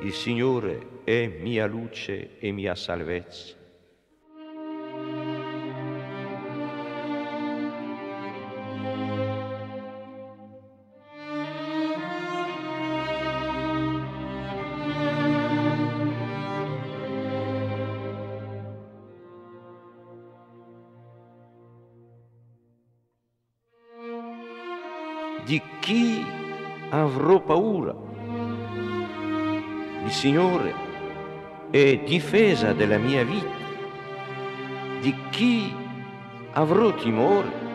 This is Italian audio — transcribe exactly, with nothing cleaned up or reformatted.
Il Signore è mia luce e mia salvezza. Di chi avrò paura? Il Signore è difesa della mia vita. Di chi avrò timore?